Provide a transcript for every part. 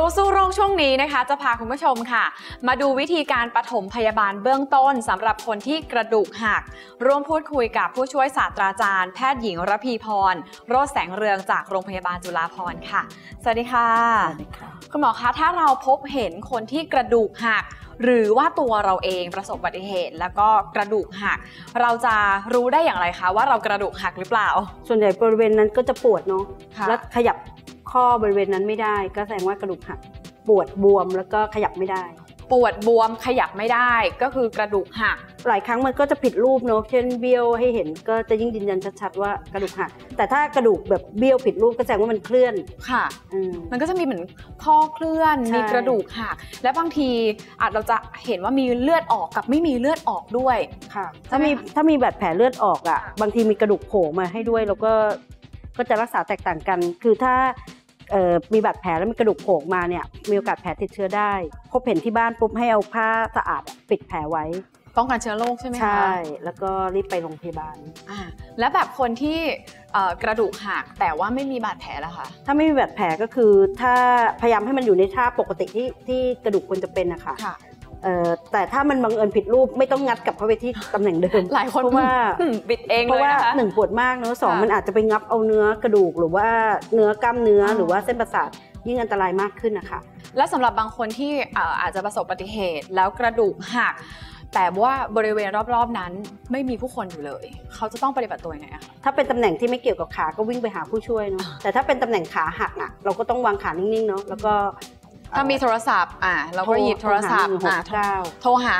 รู้สู้โรคช่วงนี้นะคะจะพาคุณผู้ชมค่ะมาดูวิธีการปฐมพยาบาลเบื้องต้นสำหรับคนที่กระดูกหักร่วมพูดคุยกับผู้ช่วยศาสตราจารย์แพทย์หญิงระพีพรโรจน์แสงเรืองจากโรงพยาบาลจุฬาภรณ์ค่ะสวัสดีค่ะสวัสดีค่ะคุณหมอคะถ้าเราพบเห็นคนที่กระดูกหักหรือว่าตัวเราเองประสบอุบัติเหตุแล้วก็กระดูกหักเราจะรู้ได้อย่างไรคะว่าเรากระดูกหักหรือเปล่าส่วนใหญ่บริเวณนั้นก็จะปวดเนาะแล้วขยับข้อบริเวณนั้นไม่ได้ก็แสดงว่ากระดูกหักปวดบวมแล้วก็ขยับไม่ได้ปวดบวมขยับไม่ได้ก็คือกระดูกหักหลายครั้งมันก็จะผิดรูปเนาะเช่นเบี้ยวให้เห็นก็จะยิ่งยืนยันชัดๆว่ากระดูกหักแต่ถ้ากระดูกแบบเบี้ยวผิดรูปก็แสดงว่ามันเคลื่อนค่ะมันก็จะมีเหมือนข้อเคลื่อนมีกระดูกหักและบางทีอาจเราจะเห็นว่ามีเลือดออกกับไม่มีเลือดออกด้วยค่ะถ้ามีบาดแผลเลือดออกอ่ะบางทีมีกระดูกโผล่มาให้ด้วยแล้วก็จะรักษาแตกต่างกันคือถ้ามีบาดแผลแล้วมีกระดูกโผล่มาเนี่ยมีโอกาสแผลติดเชื้อได้พบเห็นที่บ้านปุ๊บให้เอาผ้าสะอาดปิดแผลไว้ป้องกันเชื้อโรคใช่ไหมคะใช่แล้วก็รีบไปโรงพยาบาลแล้วแบบคนที่กระดูกหักแต่ว่าไม่มีบาดแผลล่ะคะถ้าไม่มีบาดแผลก็คือถ้าพยายามให้มันอยู่ในท่าปกติที่กระดูกควรจะเป็นนะคะแต่ถ้ามันบังเอิญผิดรูปไม่ต้องงัดกลับเข้าไปที่ตำแหน่งเดิมหลายคนเพราะว่าบิดเองเลยนะคะเพราะว่า 1ปวดมากเนอะ2มันอาจจะไปงับเอาเนื้อกระดูกหรือว่าเนื้อกล้ามเนื้อหรือว่าเส้นประสาทยิ่งอันตรายมากขึ้นนะคะและสำหรับบางคนที่อาจจะประสบอุบัติเหตุแล้วกระดูกหักแต่ว่าบริเวณรอบๆนั้นไม่มีผู้คนอยู่เลยเขาจะต้องปฏิบัติตัวยังไงคะถ้าเป็นตำแหน่งที่ไม่เกี่ยวกับขาก็วิ่งไปหาผู้ช่วยเนาะแต่ถ้าเป็นตำแหน่งขาหักอ่ะเราก็ต้องวางขานิ่งๆเนาะแล้วก็ถ้ามีโทรศัพท์เราก็หยิบโทรศัพท์โทรหา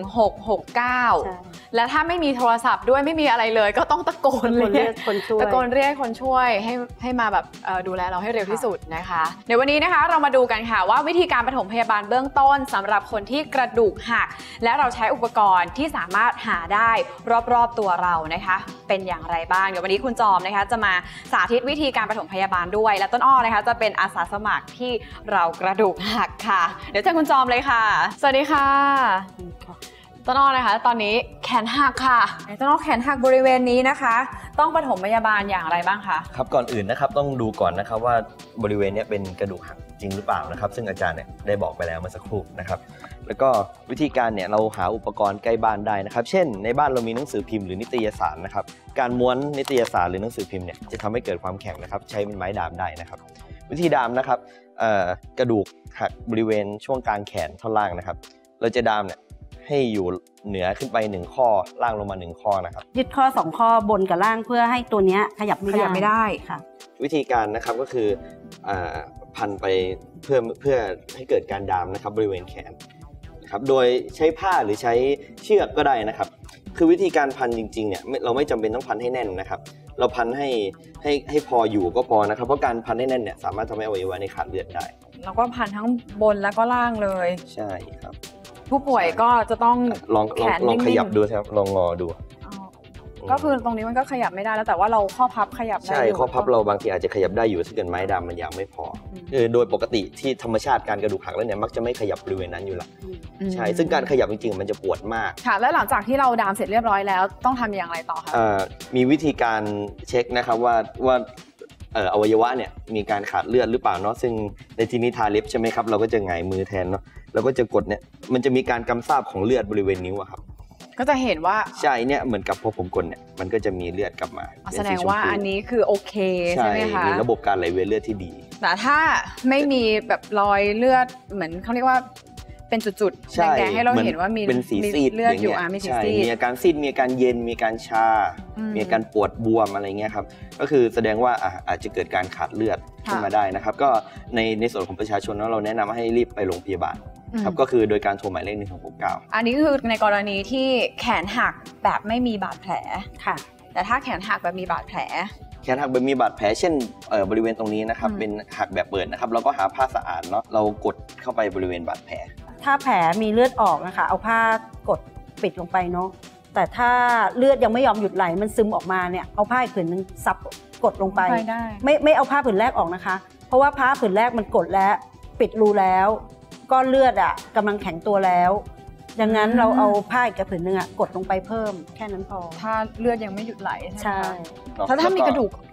1669และถ้าไม่มีโทรศัพท์ด้วยไม่มีอะไรเลยก็ต้องตะโกนเรียกคนช่วยให้มาแบบดูแลเราให้เร็วที่สุดนะคะในวันนี้นะคะเรามาดูกันค่ะว่าวิธีการปฐมพยาบาลเบื้องต้นสำหรับคนที่กระดูกหักและเราใช้อุปกรณ์ที่สามารถหาได้รอบๆตัวเรานะคะเป็นอย่างไรบ้างเดี๋ยววันนี้คุณจอมนะคะจะมาสาธิตวิธีการปฐมพยาบาลด้วยและต้นอ้อนะคะจะเป็นอาสาสมัครที่เรากระดูกหักค่ะเดี๋ยวเชิญคุณจอมเลยค่ะสวัสดีค่ะต้นอ้อนะคะตอนนี้แขนหักค่ะต้นอ้อแขนหักบริเวณนี้นะคะต้องปฐมพยาบาลอย่างไรบ้างคะครับก่อนอื่นนะครับต้องดูก่อนนะครับว่าบริเวณนี้เป็นกระดูกหักจริงหรือเปล่านะครับซึ่งอาจารย์เนี่ยได้บอกไปแล้วเมื่อสักครู่นะครับแล้วก็วิธีการเนี่ยเราหาอุปกรณ์ใกล้บ้านได้นะครับเช่นในบ้านเรามีหนังสือพิมพ์หรือนิตยสารนะครับการม้วนนิตยสารหรือหนังสือพิมพ์เนี่ยจะทำให้เกิดความแข็งนะครับใช้เป็นไม้ดามได้นะครับวิธีดามนะครับกระดูกหักบริเวณช่วงกลางแขนท่อนล่างนะครับเราจะดามเนี่ยให้อยู่เหนือขึ้นไป1ข้อล่างลงมา1ข้อนะครับยึดข้อ2ข้อบนกับล่างเพื่อให้ตัวนี้ขยับไม่ได้ค่ะวิธีการนะครับก็คือพันไปเพื่อให้เกิดการดามนะครับบริเวณแขนนะครับโดยใช้ผ้าหรือใช้เชือกก็ได้นะครับคือวิธีการพันจริงๆเนี่ยเราไม่จำเป็นต้องพันให้แน่นนะครับเราพันให้พออยู่ก็พอนะครับเพราะการพันให้แน่นเนี่ยสามารถทำให้อวัยวะในขาดเลือดได้แล้วก็พันทั้งบนแล้วก็ล่างเลยใช่ครับผู้ป่วยก็จะต้องลองขยับดูครับลองงอดูก็คือตรงนี้มันก็ขยับไม่ได้แล้วแต่ว่าเราข้อพับขยับได้ใช่ข้อพับเราบางทีอาจจะขยับได้อยู่ถ้าเกิดไม้ดามมันยังไม่พอโดยปกติที่ธรรมชาติการกระดูกหักแล้วเนี่ยมักจะไม่ขยับบริเวณนั้นอยู่ละใช่ซึ่งการขยับจริงๆมันจะปวดมากค่ะแล้วหลังจากที่เราดามเสร็จเรียบร้อยแล้วต้องทำอย่างไรต่อคะมีวิธีการเช็คนะครับว่าอวัยวะเนี่ยมีการขาดเลือดหรือเปล่าเนาะซึ่งในที่นี้ทาเล็บใช่ไหมครับเราก็จะหงายมือแทนเนาะเราก็จะกดเนี่ยมันจะมีการกำซาบของเลือดบริเวณนิ้วครับก็จะเห็นว่าใช่เนี่ยเหมือนกับพอผมกดเนี่ยมันก็จะมีเลือดกลับมาแสดงว่าอันนี้คือโอเคใช่ไหมคะมีระบบการไหลเวียนเลือดที่ดีแต่ถ้าไม่มีแบบรอยเลือดเหมือนเขาเรียกว่าเป็นจุดๆแดงๆให้เราเห็นว่ามีเลือดอยู่มีสีซีดมีอาการซีดมีอาการเย็นมีการชามีอาการปวดบวมอะไรเงี้ยครับก็คือแสดงว่าอาจจะเกิดการขาดเลือดขึ้นมาได้นะครับก็ในส่วนของประชาชนเราแนะนำให้รีบไปโรงพยาบาลครับก็คือโดยการโทรหมายเลข1669 อันนี้คือในกรณีที่แขนหักแบบไม่มีบาดแผลค่ะแต่ถ้าแขนหักแบบมีบาดแผลแขนหักแบบมีบาดแผลเช่นบริเวณตรงนี้นะครับเป็นหักแบบเปิดนะครับเราก็หาผ้าสะอาดเนาะเรากดเข้าไปบริเวณบาดแผลถ้าแผลมีเลือดออกนะคะเอาผ้ากดปิดลงไปเนาะแต่ถ้าเลือดยังไม่ยอมหยุดไหลมันซึมออกมาเนี่ยเอาผ้าอีกผืนนึงซับกดลงไปไม่เอาผ้าผืนแรกออกนะคะเพราะว่าผ้าผืนแรกมันกดแล้วปิดรูแล้วก้อนเลือดกำลังแข็งตัวแล้วดังนั้นเราเอาผ้าอีกผืนนึงกดลงไปเพิ่มแค่นั้นพอถ้าเลือดยังไม่หยุดไหลใช่ถ้ามีกระดูก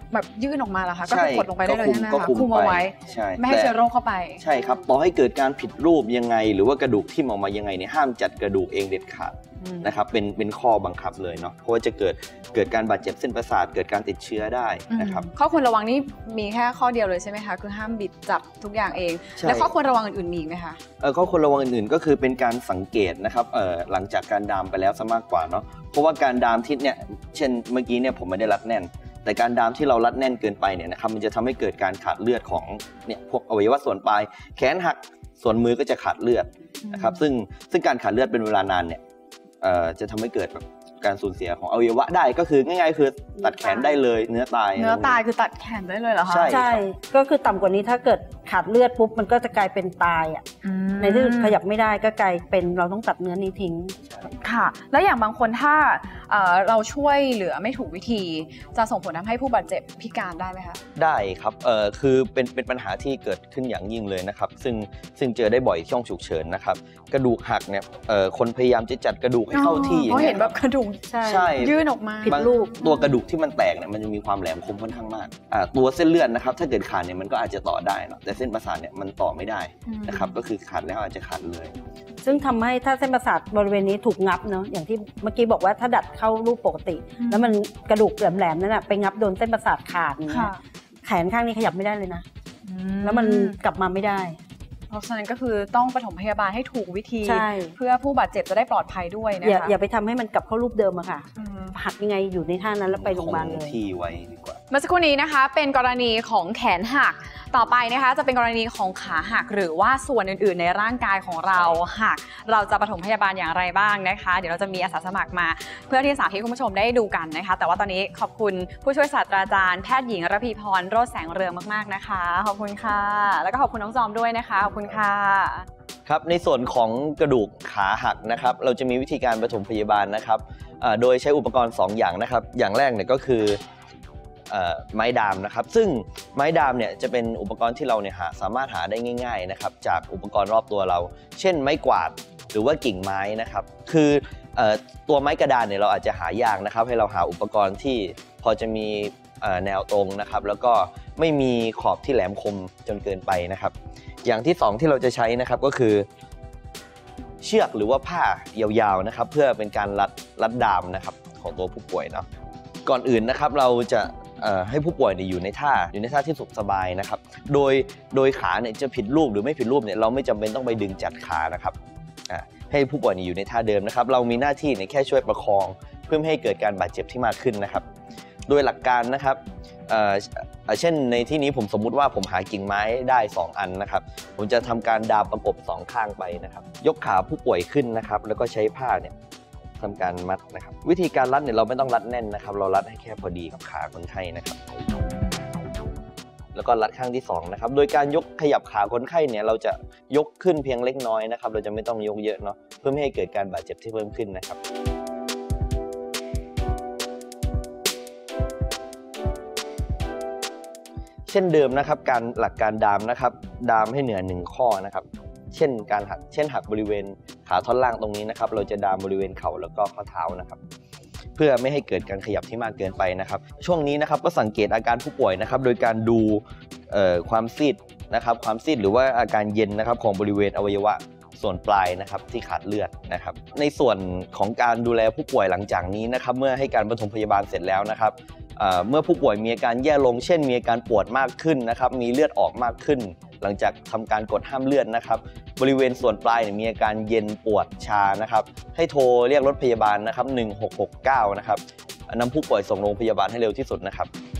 แบบยื่นออกมาเหรอคะก็คือกดลงไปได้เลยใช่ไหมคะคุคุมมเอาไว้ใช่ไม่ให้เชื้อโรคเข้าไปใช่ครับต่อให้เกิดการผิดรูปยังไงหรือว่ากระดูกทิ่มออกมายังไงเนี่ยห้ามจัดกระดูกเองเด็ดขาดนะครับเป็นข้อบังคับเลยเนาะเพราะว่าจะเกิดการบาดเจ็บเส้นประสาทเกิดการติดเชื้อได้นะครับข้อควรระวังนี่มีแค่ข้อเดียวเลยใช่ไหมคะคือห้ามบิดจับทุกอย่างเองแล้วข้อควรระวังอื่นๆมีไหมคะข้อควรระวังอื่นๆก็คือเป็นการสังเกตนะครับหลังจากการดามไปแล้วซะมากกว่าเนาะเพราะว่าการดามที่เนี่ยเช่นเมื่อกี้เนี่ยผมไม่ได้รัดแน่นแต่การดามที่เรารัดแน่นเกินไปเนี่ยนะครับมันจะทำให้เกิดการขาดเลือดของเนี่ยพวกอวัยวะส่วนปลายแขนหักส่วนมือก็จะขาดเลือดนะครับซึ่งการขาดเลือดเป็นเวลานานเนี่ยจะทำให้เกิดแบบการสูญเสียของอวัยวะได้ก็คือง่ายๆคือตัดแขนได้เลยเนื้อตายคือตัดแขนได้เลยเหรอคะใช่ก็คือต่ำกว่านี้ถ้าเกิดขาดเลือดปุ๊บมันก็จะกลายเป็นตายอ่ะในที่ขยับไม่ได้ก็กลายเป็นเราต้องตัดเนื้อนี้ทิ้งค่ะแล้วอย่างบางคนถ้าเราช่วยเหลือไม่ถูกวิธีจะส่งผลทำให้ผู้บาดเจ็บพิการได้ไหมคะได้ครับคือเป็นปัญหาที่เกิดขึ้นอย่างยิ่งเลยนะครับซึ่งเจอได้บ่อยช่วงฉุกเฉินนะครับกระดูกหักเนี่ยคนพยายามจะจัดกระดูกให้เข้าที่เพราะเห็นแบบกระดูกใช่ยื่นออกมาผิดรูปตัวกระดูกที่มันแตกเนี่ยมันจะมีความแหลมคมค่อนข้างมากตัวเส้นเลือดนะครับถ้าเกิดขาดเนี่ยมันก็อาจจะต่อได้เนาะแต่เส้นประสาทเนี่ยมันต่อไม่ได้นะครับก็คือขาดแล้วอาจจะขาดเลยซึ่งทำให้ถ้าเส้นประสาทบริเวณนี้ถูกงับเนาะอย่างที่เมื่อกี้บอกว่าถ้าดัดเข้ารูปปกติแล้วมันกระดูกแหลมๆนั่นแหะไปงับโดนเส้นประสาทขาดอย่างเงี้ยแขนข้างนี้ขยับไม่ได้เลยนะแล้วมันกลับมาไม่ได้เพราะฉะนั้นก็คือต้องปฐมพยาบาลให้ถูกวิธีเพื่อผู้บาดเจ็บจะได้ปลอดภัยด้วยนะคะอย่าไปทำให้มันกลับเข้ารูปเดิมอะค่ะหักยังไงอยู่ในท่านั้นแล้วไปโรงพยาบาลเลยที่ไว้ดีกว่าเมื่อสักครู่นี้นะคะเป็นกรณีของแขนหักต่อไปนะคะจะเป็นกรณีของขาหักหรือว่าส่วนอื่นๆในร่างกายของเราหักเราจะปฐมพยาบาลอย่างไรบ้างนะคะเดี๋ยวเราจะมีอาสาสมัครมาเพื่อที่สาธิตคุณผู้ชมได้ดูกันนะคะแต่ว่าตอนนี้ขอบคุณผู้ช่วยศาสตราจารย์แพทย์หญิงระพีพรโรจน์แสงเรืองมากๆนะคะขอบคุณค่ะแล้วก็ขอบคุณน้องจอมด้วยนะคะขอบคุณค่ะครับในส่วนของกระดูกขาหักนะครับเราจะมีวิธีการปฐมพยาบาลนะครับโดยใช้อุปกรณ์2อย่างนะครับอย่างแรกเนี่ยก็คือไม้ดามนะครับซึ่งไม้ดามเนี่ยจะเป็นอุปกรณ์ที่เราเนี่ยสามารถหาได้ง่ายๆนะครับจากอุปกรณ์รอบตัวเราเช่นไม้กวาดหรือว่ากิ่งไม้นะครับคือตัวไม้กระดานเนี่ยเราอาจจะหายากนะครับให้เราหาอุปกรณ์ที่พอจะมีแนวตรงนะครับแล้วก็ไม่มีขอบที่แหลมคมจนเกินไปนะครับอย่างที่2ที่เราจะใช้นะครับก็คือเชือกหรือว่าผ้ายาวๆนะครับเพื่อเป็นการรัดดามนะครับของตัวผู้ป่วยเนาะก่อนอื่นนะครับเราจะให้ผู้ป่วยอยู่ในท่าที่สุขสบายนะครับโดยขาเนี่ยจะผิดรูปหรือไม่ผิดรูปเนี่ยเราไม่จำเป็นต้องไปดึงจัดขานะครับให้ผู้ป่วยอยู่ในท่าเดิมนะครับเรามีหน้าที่เนี่ยแค่ช่วยประคองเพื่อไม่ให้เกิดการบาดเจ็บที่มากขึ้นนะครับโดยหลักการนะครับเช่นในที่นี้ผมสมมุติว่าผมหากิ่งไม้ได้2อันนะครับผมจะทำการดามประกบ2ข้างไปนะครับยกขาผู้ป่วยขึ้นนะครับแล้วก็ใช้ผ้าเนี่ยทำการมัดนะครับวิธีการรัดเนี่ยเราไม่ต้องรัดแน่นนะครับเรารัดให้แค่พอดีกับขาคนไข้นะครับแล้วก็รัดข้างที่2นะครับโดยการขยับขาคนไข้เนี่ยเราจะยกขึ้นเพียงเล็กน้อยนะครับเราจะไม่ต้องยกเยอะเนาะเพื่อไม่ให้เกิดการบาดเจ็บที่เพิ่มขึ้นนะครับเช่นเดิมนะครับหลักการดามนะครับดามให้เหนือ1ข้อนะครับเช่นหักบริเวณขาท่อนล่างตรงนี้นะครับเราจะดามบริเวณเข่าแล้วก็ข้อเท้านะครับเพื่อไม่ให้เกิดการขยับที่มากเกินไปนะครับช่วงนี้นะครับก็สังเกตอาการผู้ป่วยนะครับโดยการดูความซีดนะครับความซีดหรือว่าอาการเย็นนะครับของบริเวณอวัยวะส่วนปลายนะครับที่ขาดเลือดนะครับในส่วนของการดูแลผู้ป่วยหลังจากนี้นะครับเมื่อให้การปฐมพยาบาลเสร็จแล้วนะครับเมื่อผู้ป่วยมีอาการแย่ลงเช่นมีอาการปวดมากขึ้นนะครับมีเลือดออกมากขึ้นหลังจากทำการกดห้ามเลือดนะครับบริเวณส่วนปลายมีอาการเย็นปวดชานะครับให้โทรเรียกรถพยาบาลนะครับ1669นะครับนำผู้ป่วยส่งโรงพยาบาลให้เร็วที่สุดนะครับ